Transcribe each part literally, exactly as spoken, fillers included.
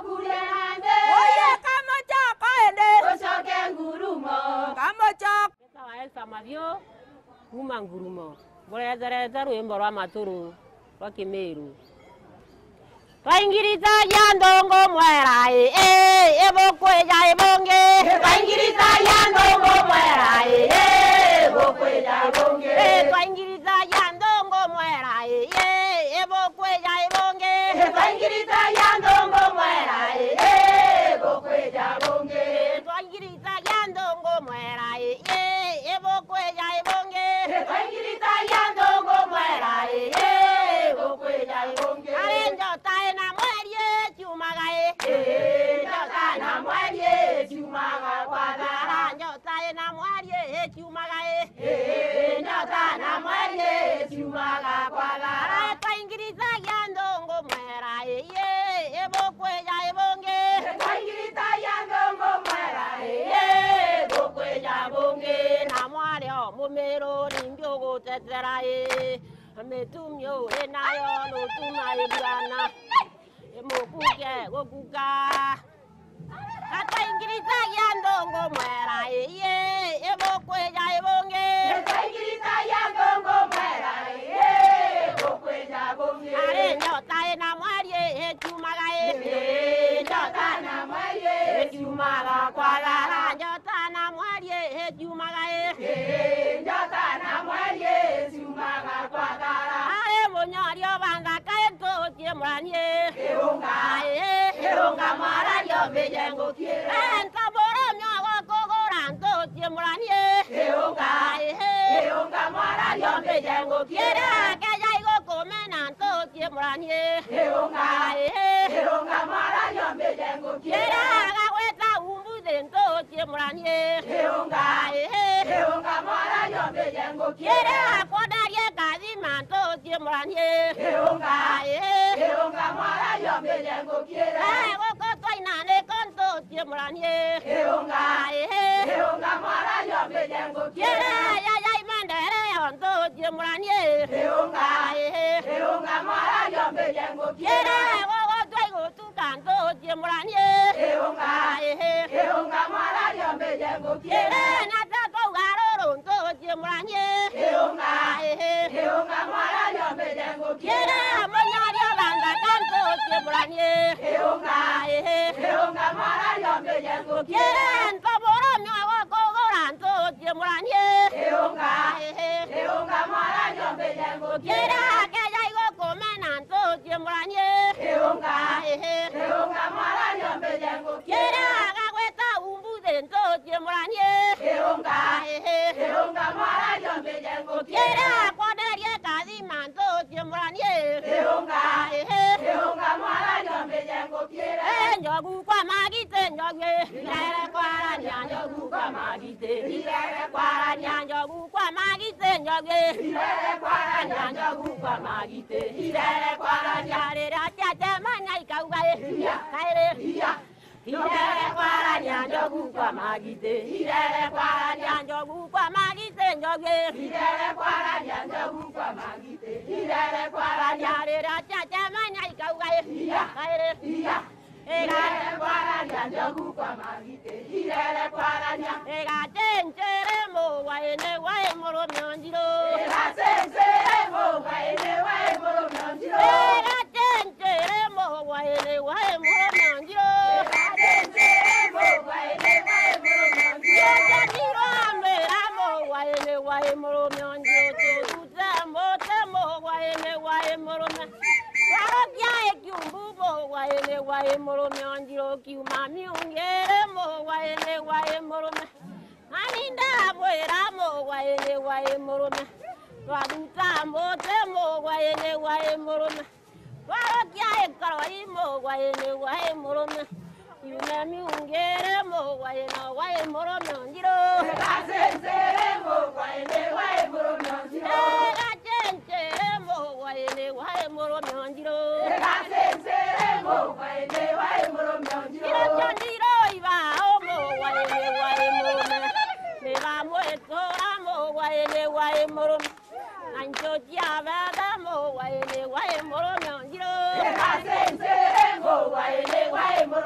Oye kamocha kaende. Kamocha. Sawa Elsa Mavio kuma Ngurumo. Borezereza rwimbo rwa maturu rwa Kimeru. Twaingiriza ya ndongo mwera eh ebokwe ya ebonge. Twaingiriza ya ndongo mwera eh ebokwe ya ebonge. Twaingiriza ya ndongo mwera eh ebokwe ya ebonge. Twaingiriza ya ndongo mwera eh ebokwe ya ebonge. Twaingiriza ya ndongo mwera eh ebokwe ya ebonge. Twaingiriza ya ndongo mwera eh ebokwe ya ebonge. Arenjo taena mwerie chumagae. Eh njota na mwerie chumaga kwadara. Njota na mwerie chumagae. Eh njota na mwerie chumaga kwadara. Twaingiriza ya ndongo mwera eh ebokwe ya ebonge. Twaingiriza ya ndongo mwera eh ebokwe ya ebonge. Na mwario mumero nimbyogo teterae. Metumyo enayo no tunaye bwana. Emokuke gokuka. Twaingiriza ya ndongo mwera eh ebokwe ya ebonge. Twaingiriza ya ndongo mwera eh ebokwe ya ebonge. Are njota na mwarie chumagae. Eh njota na mwerie chumaga kwadara. Njota na mwarie chumagae. Eh njota na mwerie chumaga kwadara. Are monyorio banda kaento chemranie. Eonga eonga mara yo bejengo quiere. Entaboro nyago kogoranto chemranie. Eonga eonga mara yo bejengo quiere. Quiera que yaigo comenanto chemranie. Eonga eonga mara yo bejengo quiere. Quiera gaweta umbudento chemranie. Eonga eonga mara yo bejengo quiere. Quiera podarie kadimanto chemranie. Eonga eonga mara yo bejengo quiere. Ego kotoinane konto chemranie. Eonga eonga mara yo bejengo quiere. Quiera yayai mandere onto chemranie. Eonga eonga mara yo bejengo quiere. Quiera gogo tuaigo tukanto chemranie. Eonga eonga mara yo bejengo quiere. Quiera nata togaroronto chemranie. Eonga eonga mara yo bejengo quiere. Quiera monyario banda kanto chemranie. Eonga eonga mara yo bejengo quiere. Quiera ntoboro nyago kogoranto chemranie. Eonga eonga mara yo bejengo quiere. Quiera que yaigo comenanto chemranie. Eonga eonga mara yo bejengo quiere. Quiera gaweta umbudento chemranie. Eonga eonga mara yo bejengo quiere. Quiera poderie kadimanto chemranie. Eonga eonga mara yo bejengo quiere. Nyogu kwa magite nyogwe. Lere kwara Nyanjogu kwa magite. Lere kwara nyanjogu kwa magite nyogwe. Ilere kwara nyanjogu kwa magite. Ilere kwara Yare racha chamanya ikaugae. Kaire. Ilere kwara nyanjogu kwa magite. Ilere kwara Nyanjogu kwa magite nyogwe. Ilere kwara nyanjogu kwa magite. Ilere kwara Yare racha chamanya ikaugae. Kaire. Ilere kwara nyanjogu kwa magite. Ilere kwara nyanjogu. Ega chenchere mo waene wae moro myonjiro. Ega sensere mo waene wae moro myonjiro. Ega chenchere mo waene wae moro myonjiro. Ega sensere mo waene wae moro myonjiro. Yajiro amera mo waene wae moro myonjiro. Tuta mo temo waene wae moro myonjiro. Warokia ekiumbu mo waene wae moro myonjiro. Kiuma miungere mo waene wae moro myonjiro. Aninda bwera mo waene wae moro myonjiro. Twaduta mo temo waene wae moro myonjiro. Warokia ekaroi mo waene wae moro myonjiro. Kiuma miungere mo waene wae moro myonjiro. Ega sensere mo waene wae moro myonjiro. Ega chenchere mo waene wae moro myonjiro. Ega sensere mo waene wae moro myonjiro. Kiro chondiro iba mo waene wae moro myonjiro. Me va muerto mo waene wae moro myonjiro. Ancho chiavada mo waene wae moro myonjiro. Ega sensere mo waene wae moro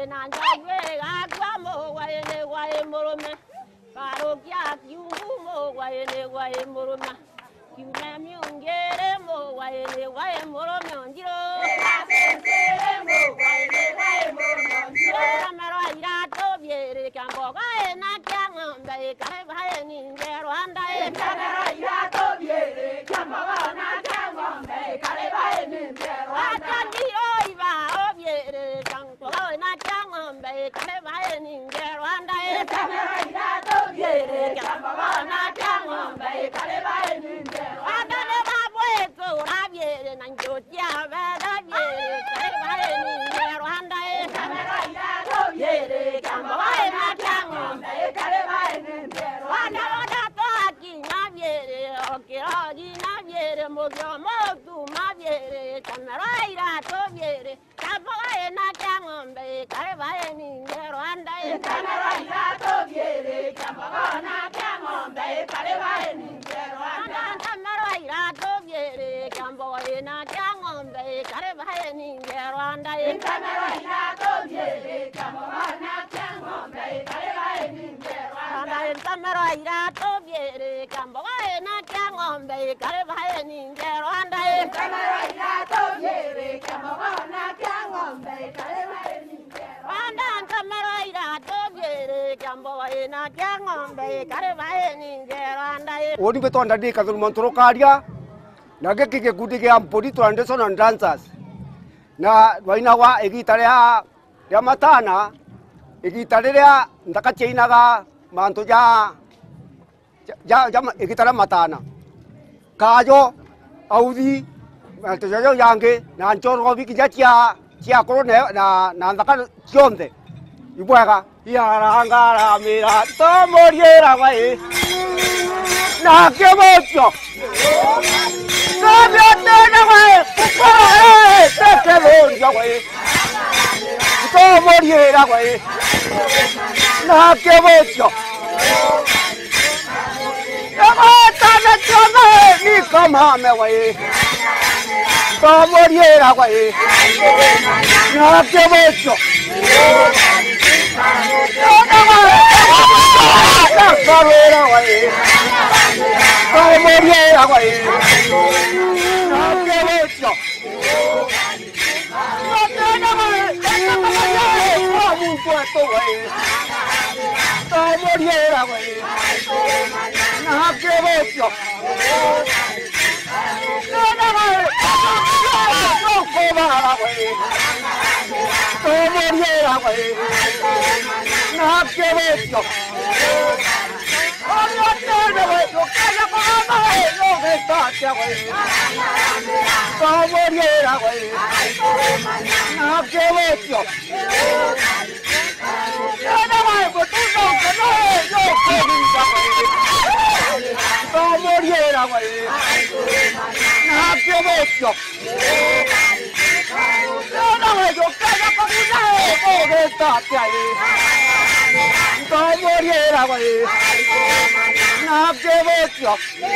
na jagwe agwa mo wae ne wae morome karo kya kyungu mo wae ne wae morome kyune myungere mo wae ne wae morome onjiro sensere mo wae ne wae morome onjiro mero ira to biere kambo gae na kya ngombe kare bae ni ngero anda e mero ira to biere kambo na kya ngombe kare bae ni ngero anda ati oiba obiere kambo na kya ngombe kare bae ni ngero anda e mero ira to biere kambo na kya ngombe kare bae ni ngero anda ne babwe ko rabiere na njotia bada biere kare bae ni ngero anda e mero ira to biere kambo na kya ngombe kare bae ni ngero anda anda to aki na biere okiro di na biere mo yo mo tu ma biere kamera ira to biere kambo na kya ngombe kare bae ni ngero anda e mero ira to biere kambo na kya ngombe kare bae ni ngero anda kamera ira to biere kambo na kya ngombe kare bae ni ngero anda e mero ira to biere kambo na kya ngombe kare bae ni ngero anda anda kamera ira to biere kambo na kya ngombe kare bae ni ngero anda e mero ira to biere kambo na kya ngombe kare bae ni ngero anda kamera ira to biere kambo na kya ngombe kare bae ni ngero anda e Odi beto anda di katul montro kadia nage kike gudi ke ampodi to Anderson and dancers na waina wa egi tarea ya matana egi tarea ndaka cheina ga manto ja ja ja egi tarea matana kajo audi manto ja yange na anchor go bi kija chia chia koro ne na na ndaka chonde ibwaga ya rangara mira to moriera vai na que mucho sabia tena vai eh te que voy vai to moriera vai na que mucho ta na chama ni kama me vai to moriera vai na que mucho Carrera, güey. Como moriera, güey. No que mucho. No tiene, güey. Como un puesto, güey. Como moriera, güey. No que mucho. No, no, güey. No cobara, güey. Como moriera, güey. No que mucho. No tiene, güey. No calla para güey. No me saque, güey. Como moriera, güey. No que mucho. No, no, güey. Pues tú no, que no es. Yo que viva, güey. Como moriera, güey. No que mucho. No, no, güey. Yo calla para güey. No me saque ahí. Como moriera, güey. No que mucho.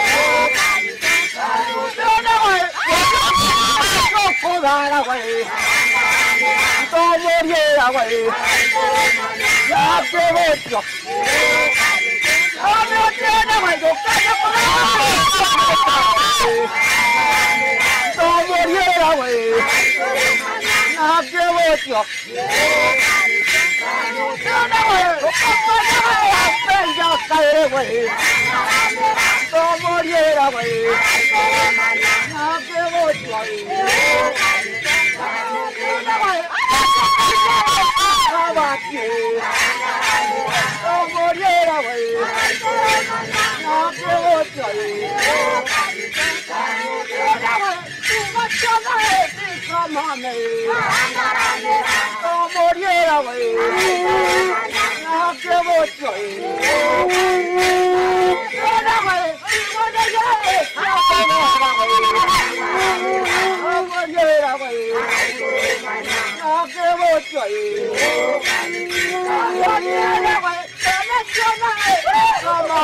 No, no, güey. No jodara, güey. Como moriera, güey. No que mucho. No, no tiene, güey. Yo callo por ahí. Como moriera, güey. No que mucho. No, no, güey. Ya caeré, güey. Como moriera, güey. No que mucho ahí. No, no, güey. Como moriera, güey. No que mucho ahí. No, no, güey. Tú macho, güey. Como moriera, güey. No que mucho ahí. No, no, güey. Como moriera, güey. No que mucho ahí. No tiene, güey. Como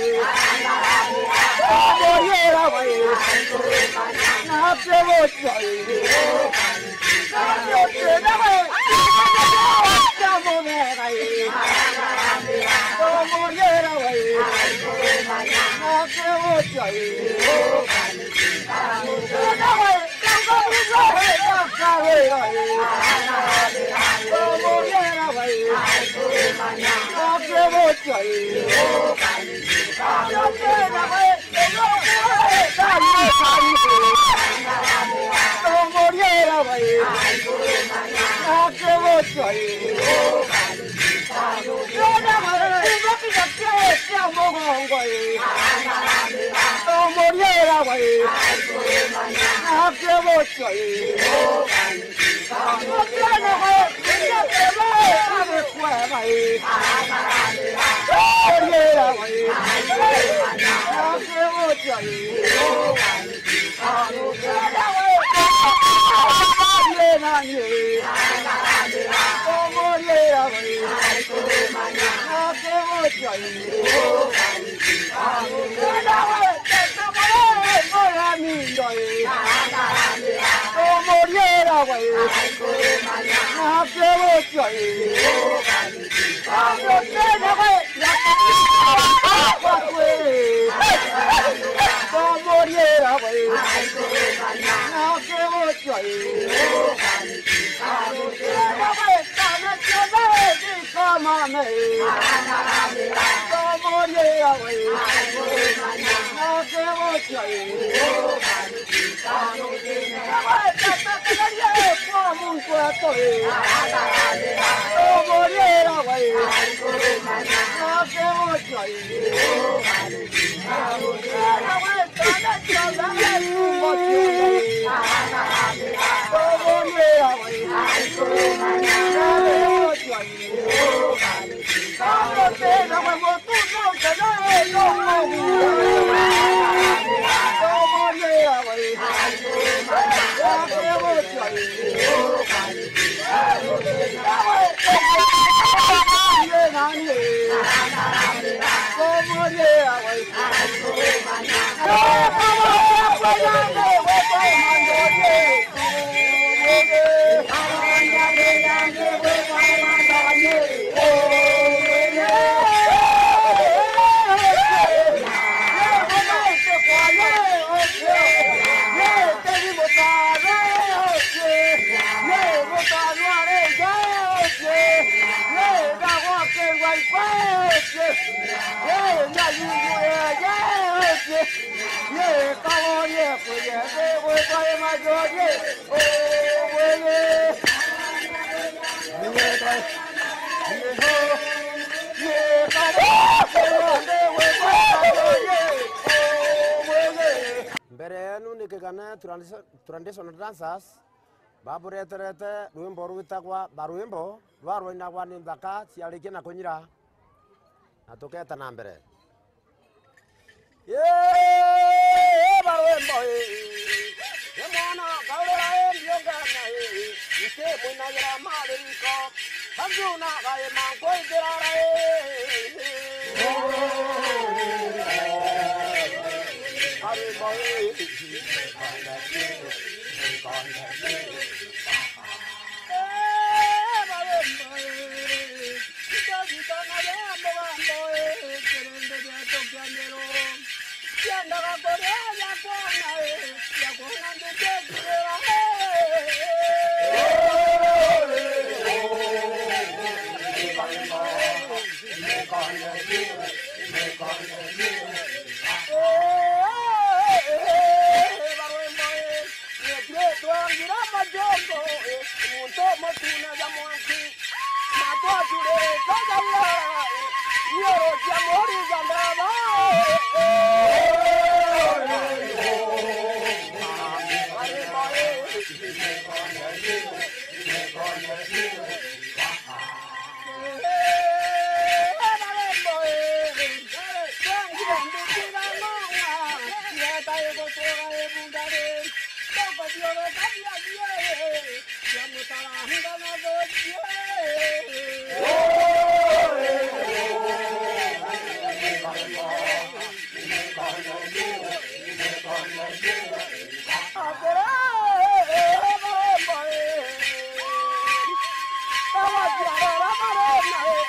moriera, güey. No que mucho ahí. No tiene, güey. Traditional dancers babureterete rwimbo rwitagwa barwimbo rwarwainagwa ni nthaka ciarĩkia na kũnyira na tũketa na mbere barwimbo nĩ mwana kaũrĩra ndiongana ike mũinagĩra marĩriko hamjuna gaĩ mankũingĩrara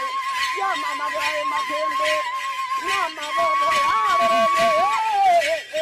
Mama,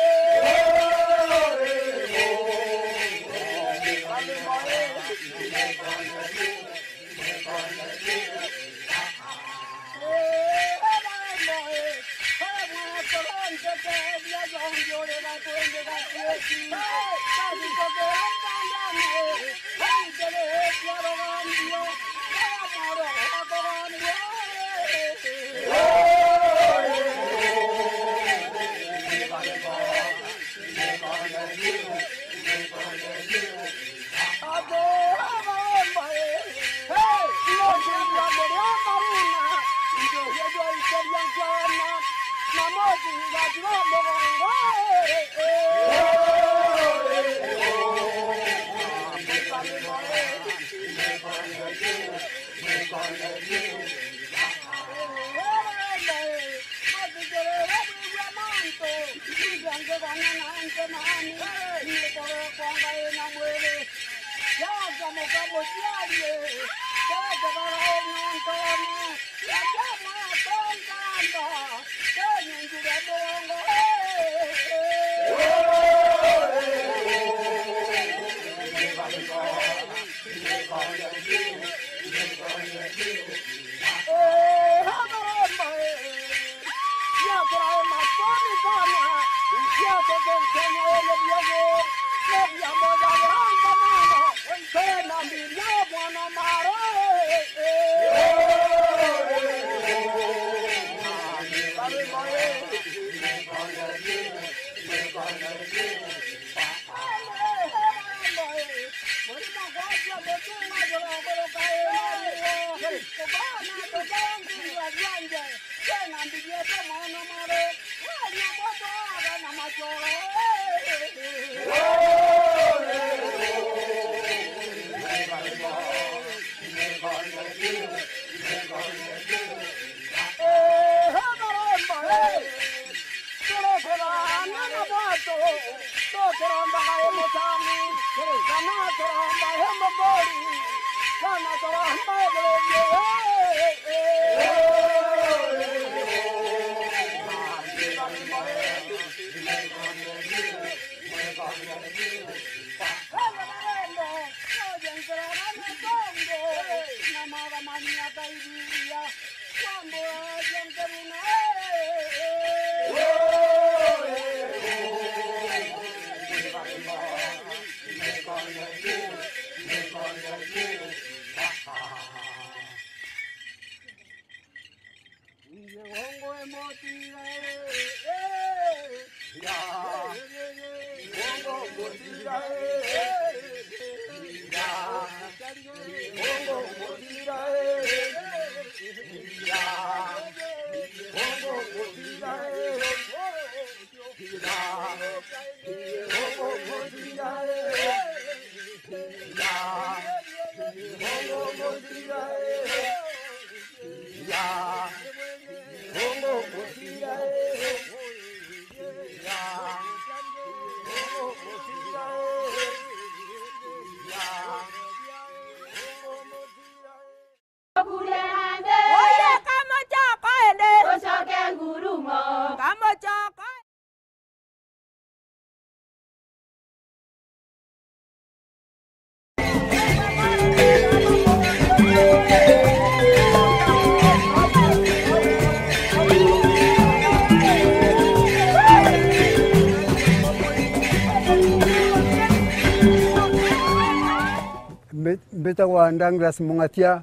Mbeta wa Ndangras Mungatia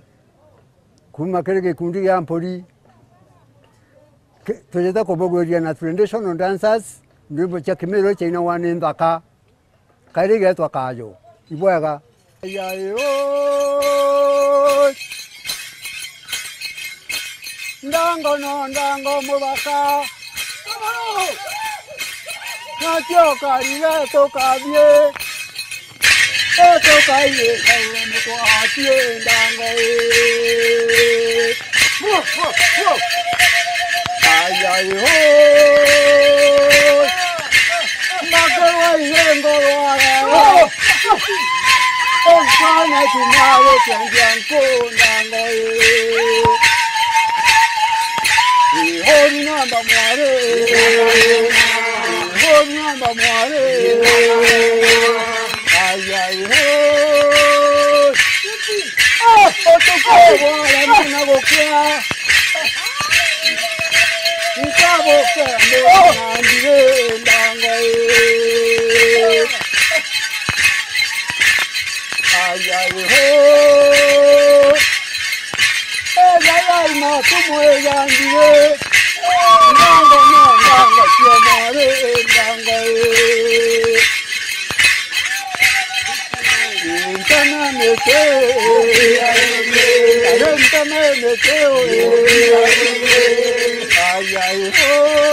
kuma kile kikundi ya mpoli tujeta kobogoria na traditional dancers ndipo cha kimero cha ina wane ndaka kale gatwa kajo ibwaga yayo ndango no ndango mubaka na choka ile tokabie eto kaye kawe mko atie ndango e wo wo wo ayayo magawa yengo wala onsana tunawe tyanjanko ndango e hori namba mware hori namba mware ay ay ho ah oto ko wala na gokya Nikaboke mbangire ndangai. Ay ay ho. Ay ay ay ma tumwe yandire. Ndango ndango chiamare ndangai. Intana mete. Intana mete. Ay ay ho.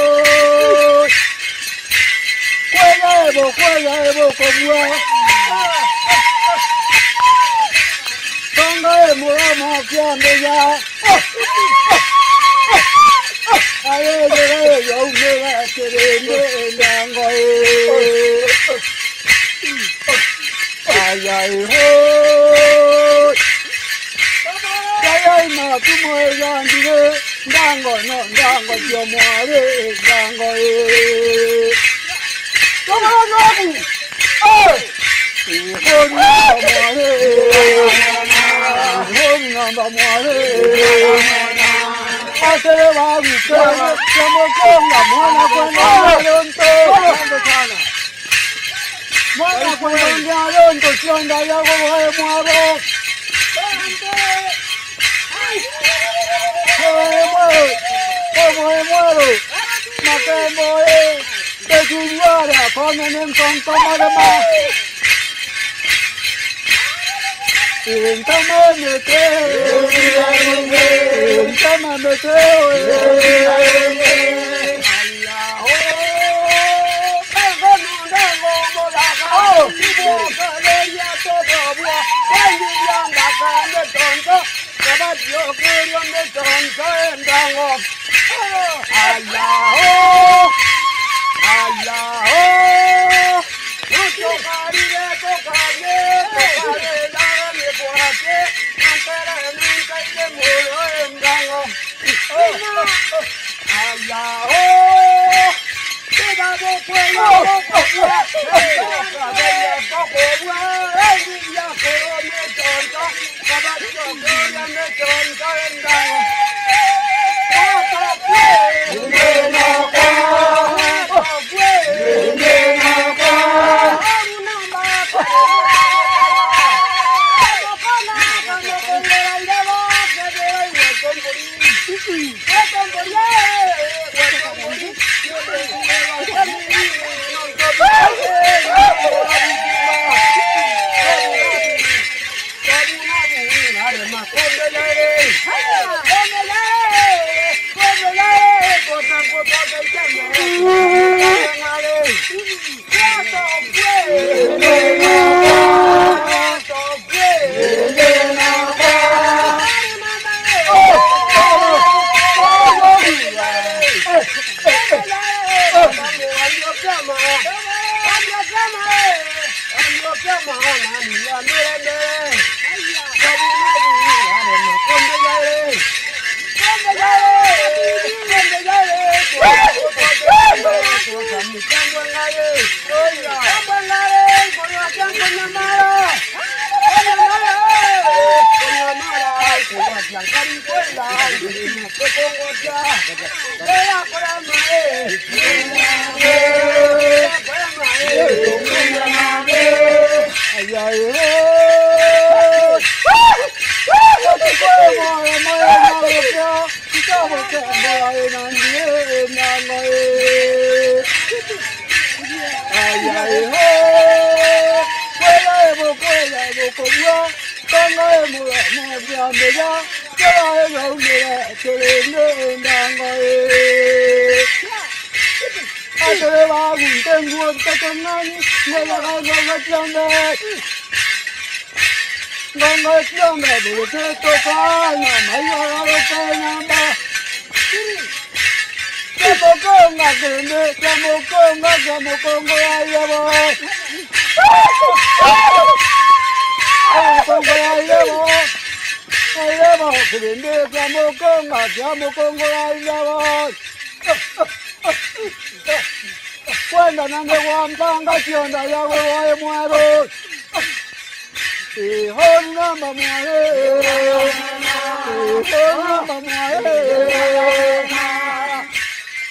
Juega Evo, juega Evo como Ponga Evo, vamos que ande ya. Ay ay ay, yo me la querendo en dango. Ay ay ho. Ay ay ma tu mo ya ndire. Dango no dango yo muere dango eh Come on Rocky Oh Hori na muere Hori na muere Atere va gusto como conga mona cuando lonto Mona cuando ya lonto chonda ya go muero Como muero, no te muero, te quiero, comen en con toma de más. Intama mete, intama mete, yo quiero me tonto en dango. Ayaho, ayaho. No tocaré, tocaré, tocaré, dame por aquí. Antera nunca y te muero en dango. Ayaho. Quedado cuello, coco, cabello, coco, el día que me tonto. Caballo, gloria, me tonto en dango. Cuando no me aguantan gaciones, ya voy muero. Hijo no me muere, hijo no me muere.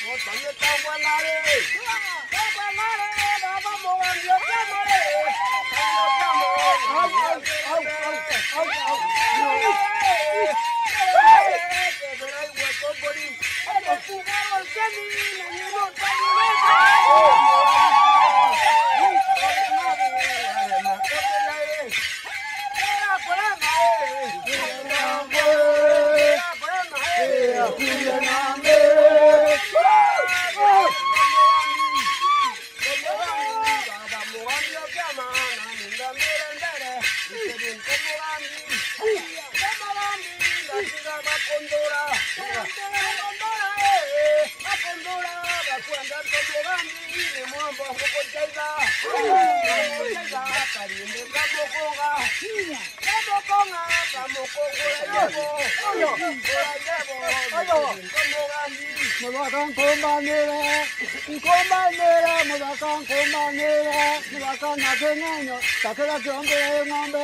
Mulakan kumanera, kumanera, mulakan kumanera, mulakan nakenganyo, takela kiongere ngombe.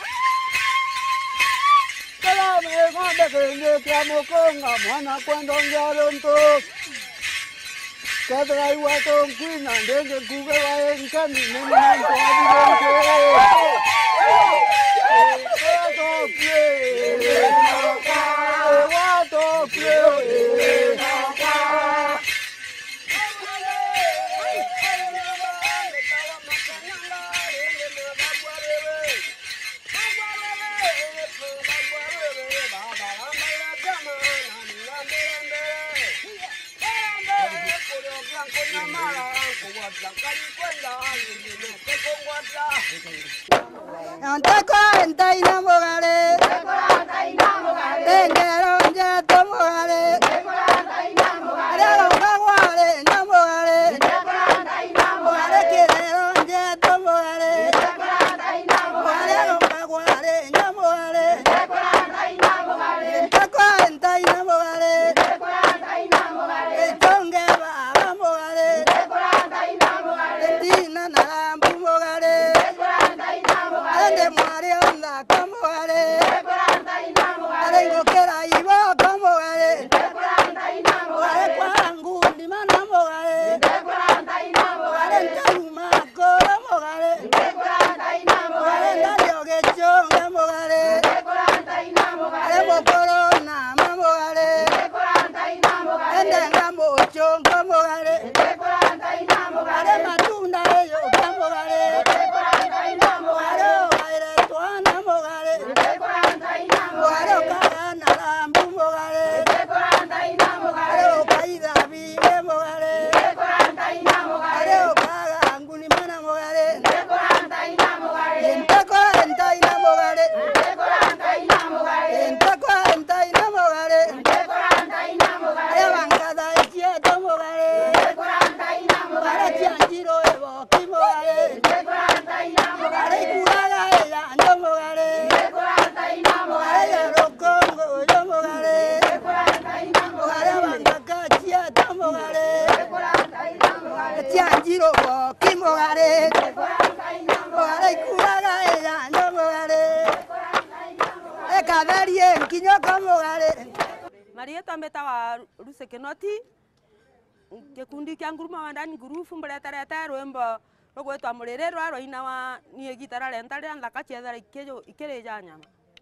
Kala me ngombe kende kiamo konga, mwana kwendo ngarunto. Kadra iwato kwina, ndenge kuge wa enkani, nene nko abirente. Wato kwe, wato kwe. Antako entai namogare, tengero njeto mogare, arero kagware namogare, mogare kirero njeto mogare, arero kagware namogare, antako entai namogare, etonge baba mogare, etina narambu mogare. Ande mwari onda kamogare, arengo kera iba kamogare, are kwangu ndima namogare, are ntaluma kora mogare, are ndalioge chonga mogare, are bokoro nama mogare, ende ngambo chonga mogare, are matunda eyo kamogare. Marieta metawa rusekenoti kikundi kya nguruma wandani gurufu mbeletareta rwembo rogwetwa murere rwaro inawa niye gitara renta rya ndaka chethara ikejo ikereja nyama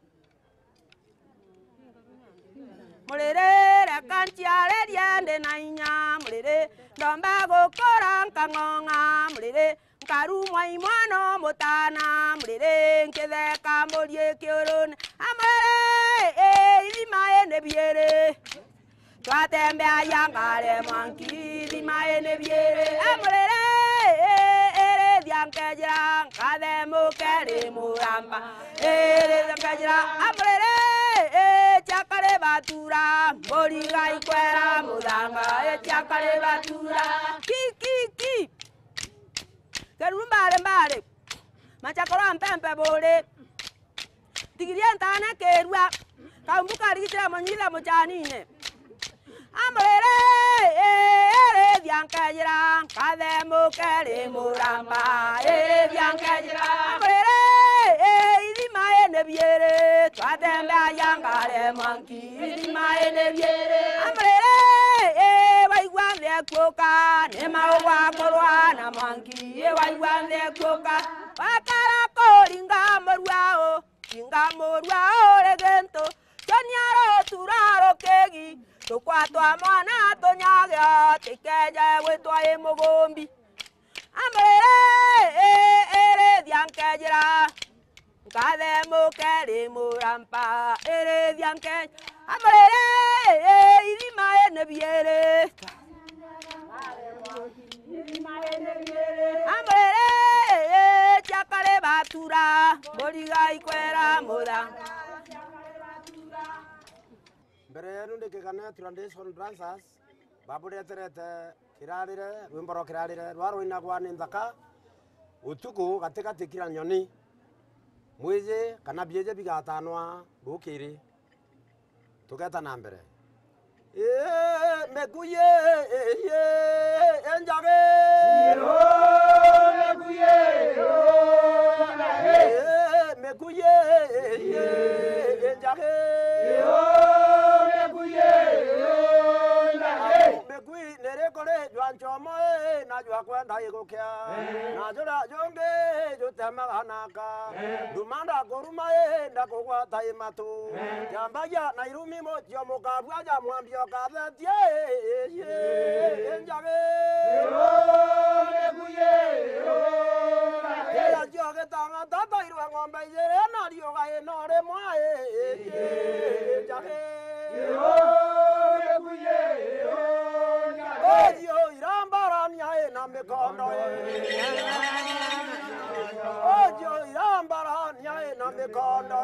murere rakanchiare riende na inya murere ndomba gukora nkangonga murere nkarumwa imwano mutana murere nketheka murie kiurune amurere eh ithima ene biere twatembea yangare mwanki ithima ene biere amurere eh ere diankejira nkathe mukeri muramba ere diankejira amurere eh chakare batura moriga ikwera mudanga eh chakare batura ki ki ki kerumbare mbare machakora mpempe bore tigirienta na kerwa kambuka rigitira monyila mochanine amurere ere diankejira nkathe mukeri muramba ere diankejira amurere ithima ene biere twatembea yangare mwanki ithima ene biere amurere waigwa thia kuoka ne mawa korwa na mangi e waigwande kuoka wakara koringa morwao kinga morwao regento chonyaro turaro kegi tukwatwa mwana tonyaga tikeja wetwa e mogombi amere ere diankejera kade mokere murampa ere dianke amere idima ene biere amere chakare batura boriga ikwera moda mbere yenu ndikigana Tradition Dancers babureterete kirarire rwimboro kirarire rwarwina gwa ni nthaka utuku gatigati kira nyoni mwije kana bieje bigatanwa rukiri tugeta na mbere eh mekuye eh enjage yo mekuye yo eh mekuye eh enjage yo mekuye yo mekui nere kore jwan chomo na jwa kwenda igokya na jora jonge jotama hanaka dumanda goruma enda kogwa taimatu jambaya na irumi mo jomo kabwa ja mwambio kabetie enjage yo mekuye yo ya joge tanga tata irwa ngombe yere na rio ga enore mwae enjage yo mekuye yo ojo irambaranya na mekondo ojo irambaranya na mekondo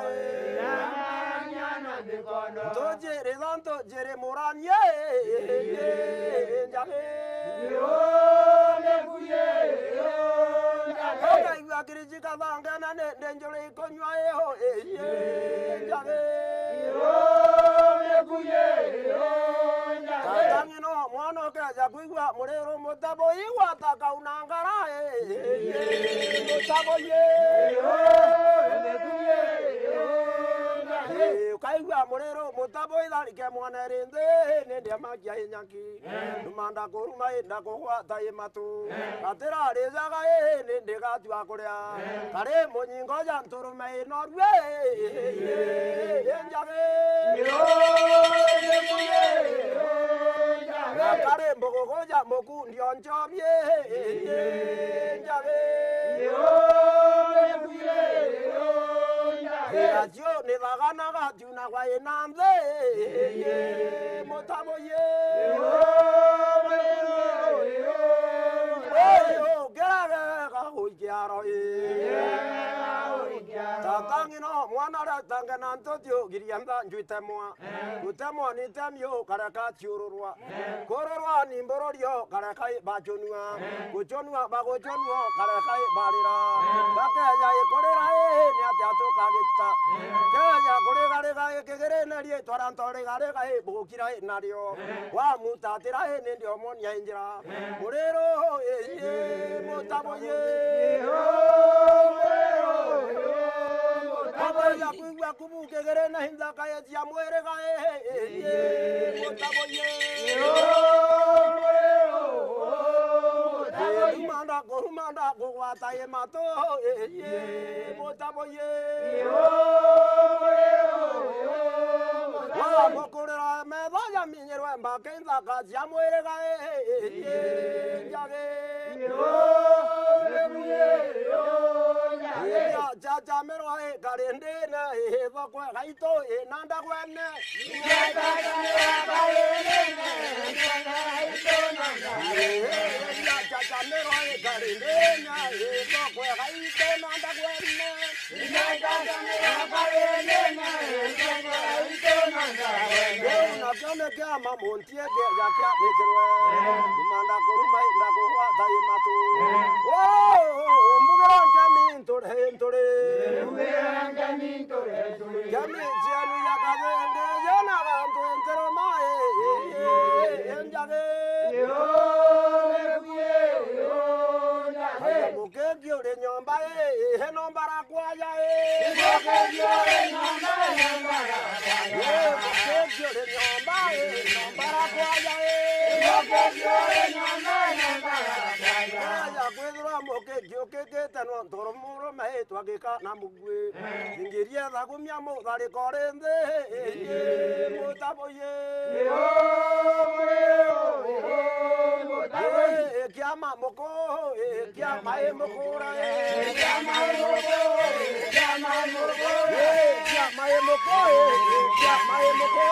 toje redanto jere moranye njage yo mekuye yo oga iwa kiriji kadanga na ndenjole konywa yo njage yo mekuye yo Tangino mwana kaja kuigwa murero mutabo iwa takaunangara eh mutabo ye eh kaigwa murero mutabo idalike mwana rende nende magia inyaki dumanda koruma enda kohwa taimatu atera rezaga eh nende gatwa kuria kare monyingo janturume norwe enjage yo kare mbogo goja moku ndionjomye njage yo mekuye yo njage ajo ne bagana ga tuna kwa enambe motabo ye yo mekuye yo yo geraga ga hojaro ye tatangino mwana ra tangana ntotio girianda njuitemwa utemwa ni temyo karaka tiururwa kororwa ni mbororio karakai bajonua kujonua bagojonua karakai barira bakeya ikorera ni atyato kagita keya korega rega kegere narie twarantore garega e bukira nario wa mutatira ni ndio monia injira murero e mutabo ye ya kuigwa kubuke gere na hinda kaya ya mwere ga e mutabo ye yo manda ko manda ko wata ye mato e mutabo ye wa mokorera me vaya minyero amba kenza ka ya mwere ga e jage yo ja ja mero e garende na e va kwa gaito e nanda kwene ja ja garende na gaito nanda ja ja ja mero e garende na e va kwa gaito nanda kwene ja ja ja mero garende na e va kwa gaito nanda yo na kame kama montie ke ya kya nekerwe manda koruma nda ko wa dai matu oh mbugara kami ntore ntore Yami jianu ya kavende yana gantu entero mae enjage yo mekuye yo njage mukegyo de nyomba e he nombara kwaya e mukegyo de nyomba e nombara kwaya e mukegyo de nyomba e nombara kwaya e kwithira mukiki ukikite no ntoro muro mahitwo agikana mugwi ingiria thagumia muthariko rinthi mutaboye kiama muko kiama mukura kiama muko kiama muko kiama muko kiama muko